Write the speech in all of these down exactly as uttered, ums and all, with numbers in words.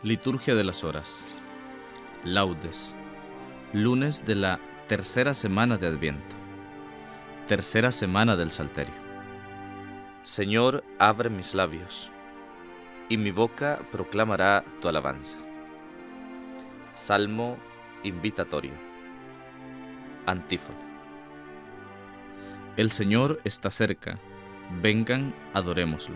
Liturgia de las Horas. Laudes. Lunes de la tercera semana de Adviento. Tercera semana del Salterio. Señor, abre mis labios, y mi boca proclamará tu alabanza. Salmo invitatorio. Antífona. El Señor está cerca, vengan, adorémoslo.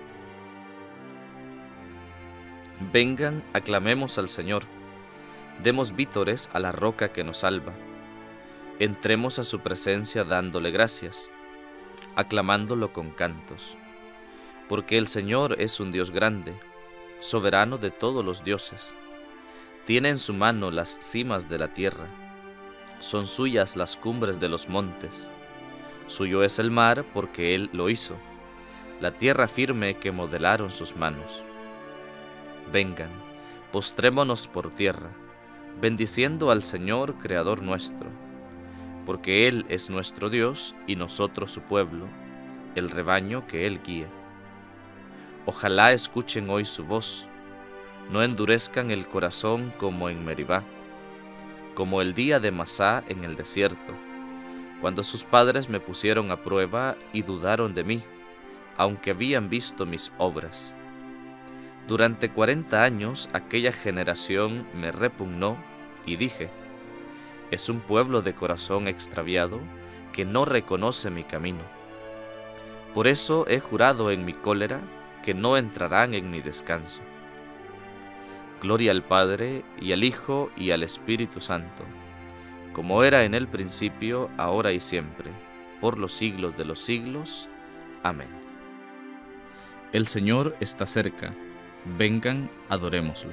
Vengan, aclamemos al Señor, demos vítores a la roca que nos salva. Entremos a su presencia dándole gracias, aclamándolo con cantos. Porque el Señor es un Dios grande, soberano de todos los dioses. Tiene en su mano las cimas de la tierra, son suyas las cumbres de los montes. Suyo es el mar porque Él lo hizo, la tierra firme que modelaron sus manos. Vengan, postrémonos por tierra, bendiciendo al Señor, Creador nuestro, porque Él es nuestro Dios y nosotros su pueblo, el rebaño que Él guía. Ojalá escuchen hoy su voz, no endurezcan el corazón como en Meribá, como el día de Masá en el desierto, cuando sus padres me pusieron a prueba y dudaron de mí, aunque habían visto mis obras. Durante cuarenta años aquella generación me repugnó y dije, es un pueblo de corazón extraviado que no reconoce mi camino. Por eso he jurado en mi cólera que no entrarán en mi descanso. Gloria al Padre, y al Hijo, y al Espíritu Santo, como era en el principio, ahora y siempre, por los siglos de los siglos. Amén. El Señor está cerca. Vengan, adorémoslo.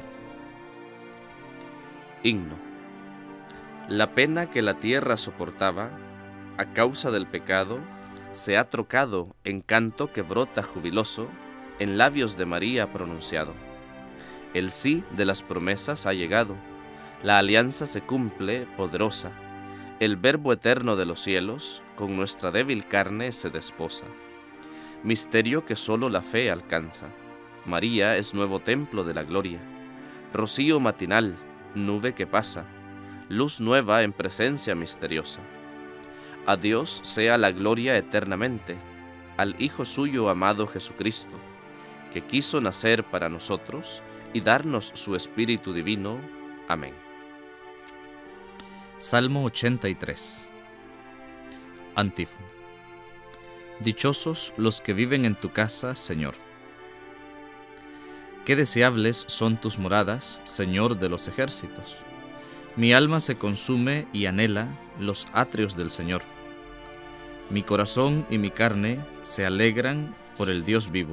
Himno. La pena que la tierra soportaba, a causa del pecado, se ha trocado en canto que brota jubiloso, en labios de María pronunciado. El sí de las promesas ha llegado, la alianza se cumple poderosa, el Verbo eterno de los cielos, con nuestra débil carne se desposa. Misterio que solo la fe alcanza. María es nuevo templo de la gloria, rocío matinal, nube que pasa, luz nueva en presencia misteriosa. A Dios sea la gloria eternamente, al Hijo suyo amado Jesucristo, que quiso nacer para nosotros y darnos su Espíritu Divino. Amén. Salmo ochenta y tres. Antífona. Dichosos los que viven en tu casa, Señor. Qué deseables son tus moradas, Señor de los ejércitos. Mi alma se consume y anhela los atrios del Señor. Mi corazón y mi carne se alegran por el Dios vivo.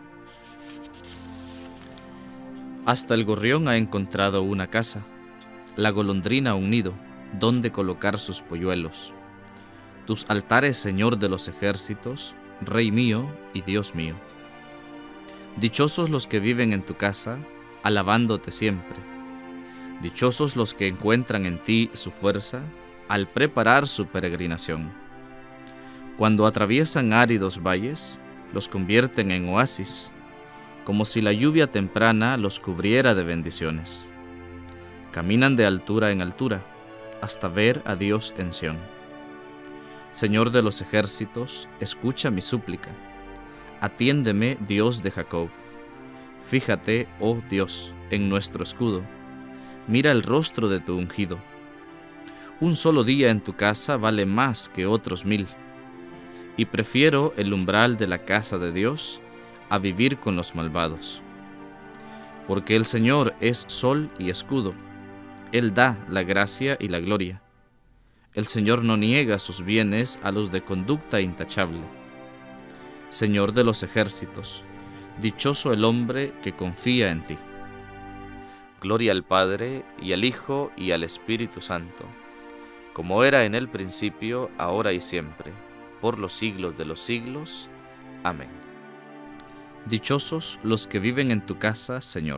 Hasta el gorrión ha encontrado una casa, la golondrina un nido, donde colocar sus polluelos. Tus altares, Señor de los ejércitos, Rey mío y Dios mío. Dichosos los que viven en tu casa, alabándote siempre. Dichosos los que encuentran en ti su fuerza, al preparar su peregrinación. Cuando atraviesan áridos valles, los convierten en oasis, como si la lluvia temprana los cubriera de bendiciones. Caminan de altura en altura, hasta ver a Dios en Sión. Señor de los ejércitos, escucha mi súplica. Atiéndeme, Dios de Jacob. Fíjate, oh Dios, en nuestro escudo. Mira el rostro de tu ungido. Un solo día en tu casa vale más que otros mil, y prefiero el umbral de la casa de Dios a vivir con los malvados. Porque el Señor es sol y escudo. Él da la gracia y la gloria. El Señor no niega sus bienes a los de conducta intachable. Señor de los ejércitos, dichoso el hombre que confía en ti. Gloria al Padre, y al Hijo, y al Espíritu Santo, como era en el principio, ahora y siempre, por los siglos de los siglos. Amén. Dichosos los que viven en tu casa, Señor.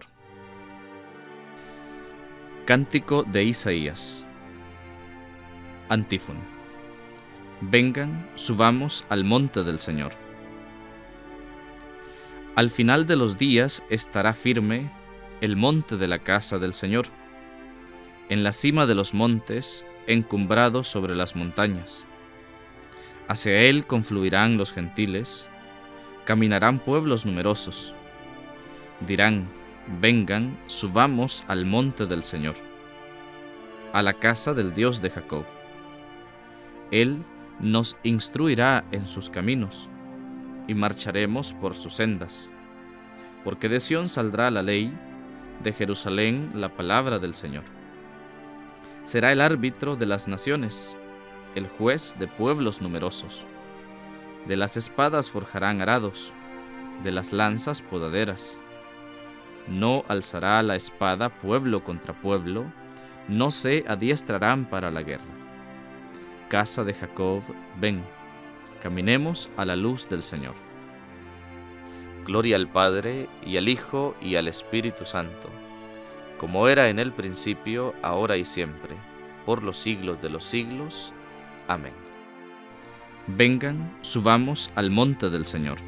Cántico de Isaías. Antífona. Vengan, subamos al monte del Señor. Al final de los días estará firme, el monte de la casa del Señor, en la cima de los montes, encumbrado sobre las montañas. Hacia él confluirán los gentiles, caminarán pueblos numerosos. Dirán: vengan, subamos al monte del Señor, a la casa del Dios de Jacob. Él nos instruirá en sus caminos, y marcharemos por sus sendas. Porque de Sión saldrá la ley, de Jerusalén la palabra del Señor. Será el árbitro de las naciones, el juez de pueblos numerosos. De las espadas forjarán arados, de las lanzas podaderas. No alzará la espada pueblo contra pueblo, no se adiestrarán para la guerra. Casa de Jacob, ven, caminemos a la luz del Señor. Gloria al Padre, y al Hijo, y al Espíritu Santo, como era en el principio, ahora y siempre, por los siglos de los siglos. Amén. Vengan, subamos al monte del Señor.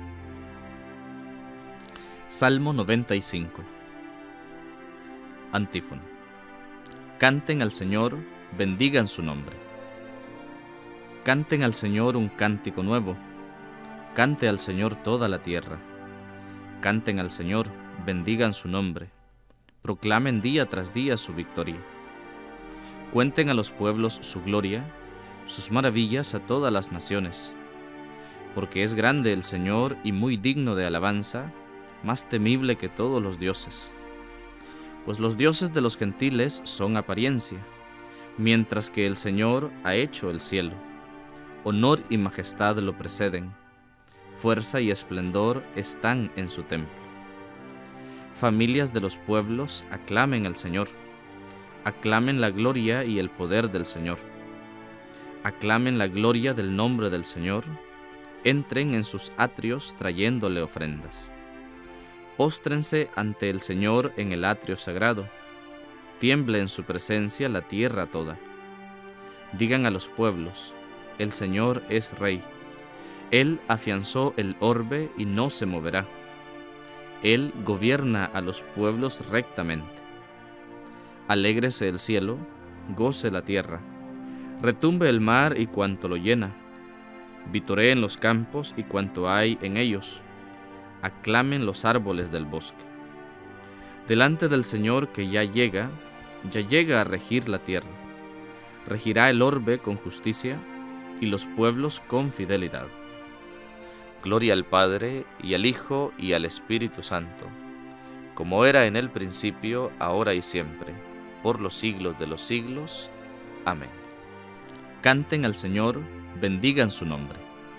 Salmo noventa y cinco. Antífona. Canten al Señor, bendigan su nombre. Canten al Señor un cántico nuevo. Cante al Señor toda la tierra. Canten al Señor, bendigan su nombre. Proclamen día tras día su victoria. Cuenten a los pueblos su gloria, sus maravillas a todas las naciones. Porque es grande el Señor y muy digno de alabanza, más temible que todos los dioses. Pues los dioses de los gentiles son apariencia, mientras que el Señor ha hecho el cielo. Honor y majestad lo preceden, fuerza y esplendor están en su templo. Familias de los pueblos, aclamen al Señor, aclamen la gloria y el poder del Señor. Aclamen la gloria del nombre del Señor, entren en sus atrios trayéndole ofrendas. Póstrense ante el Señor en el atrio sagrado, tiemble en su presencia la tierra toda. Digan a los pueblos: el Señor es Rey. Él afianzó el orbe y no se moverá. Él gobierna a los pueblos rectamente. Alégrese el cielo, goce la tierra, retumbe el mar y cuanto lo llena, vitoreen los campos y cuanto hay en ellos, aclamen los árboles del bosque. Delante del Señor que ya llega, ya llega a regir la tierra, regirá el orbe con justicia y los pueblos con fidelidad. Gloria al Padre, y al Hijo, y al Espíritu Santo, como era en el principio, ahora y siempre, por los siglos de los siglos. Amén. Canten al Señor, bendigan su nombre.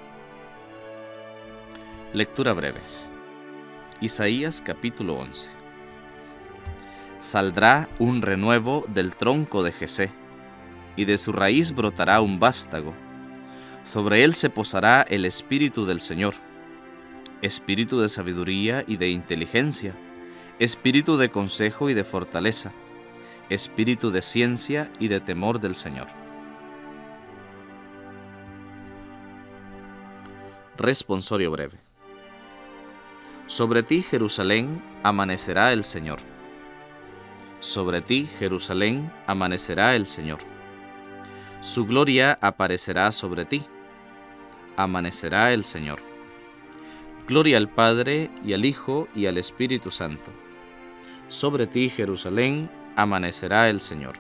Lectura breve. Isaías capítulo once. Saldrá un renuevo del tronco de Jesé, y de su raíz brotará un vástago. Sobre él se posará el Espíritu del Señor, Espíritu de sabiduría y de inteligencia, Espíritu de consejo y de fortaleza, Espíritu de ciencia y de temor del Señor. Responsorio breve. Sobre ti, Jerusalén, amanecerá el Señor. Sobre ti, Jerusalén, amanecerá el Señor. Su gloria aparecerá sobre ti. Amanecerá el Señor. Gloria al Padre, y al Hijo, y al Espíritu Santo. Sobre ti, Jerusalén, amanecerá el Señor.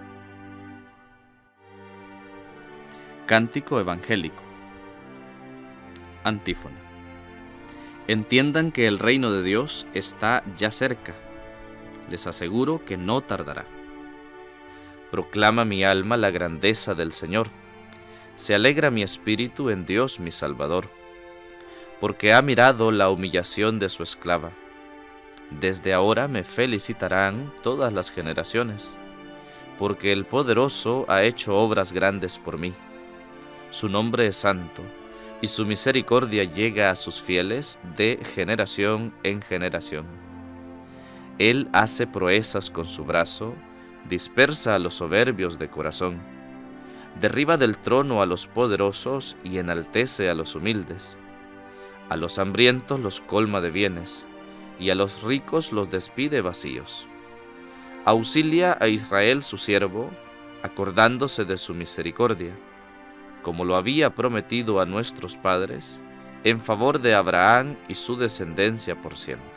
Cántico evangélico. Antífona. Entiendan que el reino de Dios está ya cerca. Les aseguro que no tardará. Proclama mi alma la grandeza del Señor. Se alegra mi espíritu en Dios mi Salvador, porque ha mirado la humillación de su esclava. Desde ahora me felicitarán todas las generaciones, porque el Poderoso ha hecho obras grandes por mí. Su nombre es santo, y su misericordia llega a sus fieles de generación en generación. Él hace proezas con su brazo, dispersa a los soberbios de corazón, derriba del trono a los poderosos y enaltece a los humildes. A los hambrientos los colma de bienes, y a los ricos los despide vacíos. Auxilia a Israel su siervo, acordándose de su misericordia, como lo había prometido a nuestros padres, en favor de Abraham y su descendencia por siempre.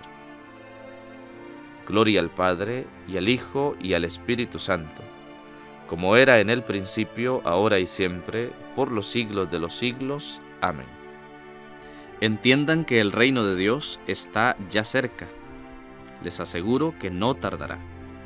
Gloria al Padre, y al Hijo, y al Espíritu Santo, como era en el principio, ahora y siempre, por los siglos de los siglos. Amén. Entiendan que el reino de Dios está ya cerca. Les aseguro que no tardará.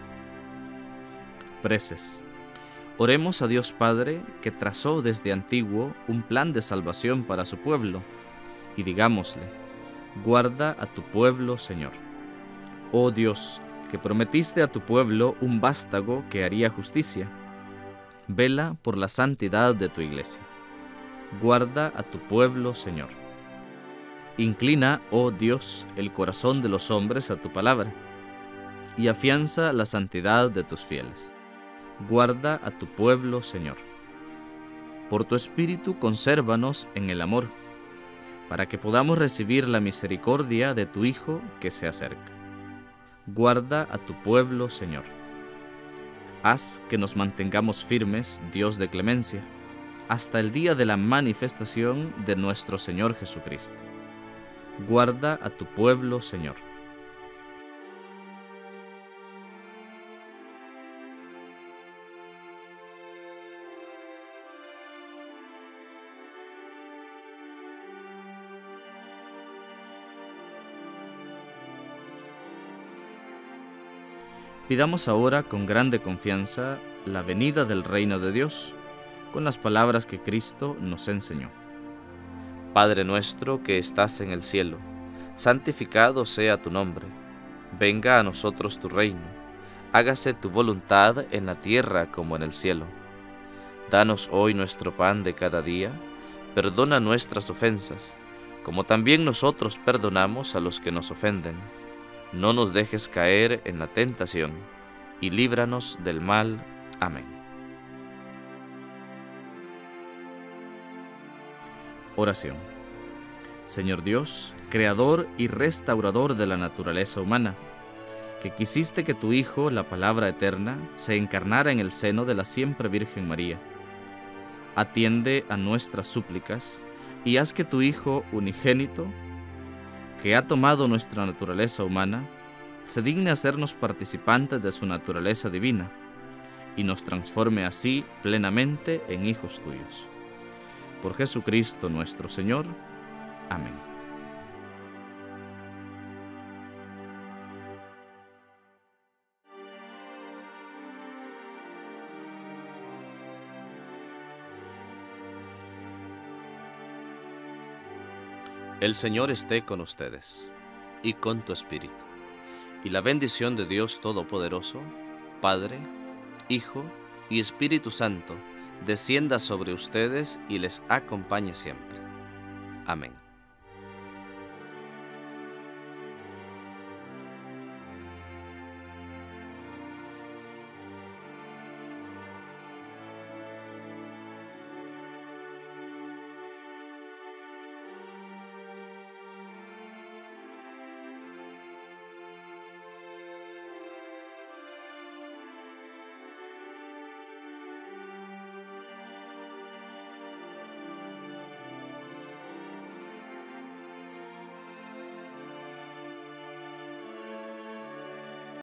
Preces. Oremos a Dios Padre, que trazó desde antiguo un plan de salvación para su pueblo, y digámosle: guarda a tu pueblo, Señor. Oh Dios, que prometiste a tu pueblo un vástago que haría justicia, vela por la santidad de tu iglesia. Guarda a tu pueblo, Señor. Inclina, oh Dios, el corazón de los hombres a tu palabra, y afianza la santidad de tus fieles. Guarda a tu pueblo, Señor. Por tu Espíritu consérvanos en el amor, para que podamos recibir la misericordia de tu Hijo que se acerca. Guarda a tu pueblo, Señor. Haz que nos mantengamos firmes, Dios de clemencia, hasta el día de la manifestación de nuestro Señor Jesucristo. Guarda a tu pueblo, Señor. Pidamos ahora con grande confianza la venida del reino de Dios, con las palabras que Cristo nos enseñó. Padre nuestro que estás en el cielo, santificado sea tu nombre. Venga a nosotros tu reino. Hágase tu voluntad en la tierra como en el cielo. Danos hoy nuestro pan de cada día. Perdona nuestras ofensas, como también nosotros perdonamos a los que nos ofenden. No nos dejes caer en la tentación, y líbranos del mal. Amén. Oración. Señor Dios, creador y restaurador de la naturaleza humana, que quisiste que tu Hijo, la palabra eterna, se encarnara en el seno de la siempre Virgen María. Atiende a nuestras súplicas y haz que tu Hijo unigénito, que ha tomado nuestra naturaleza humana, se digne hacernos participantes de su naturaleza divina y nos transforme así plenamente en hijos tuyos. Por Jesucristo nuestro Señor. Amén. El Señor esté con ustedes y con tu espíritu, y la bendición de Dios Todopoderoso, Padre, Hijo y Espíritu Santo, descienda sobre ustedes y les acompañe siempre. Amén.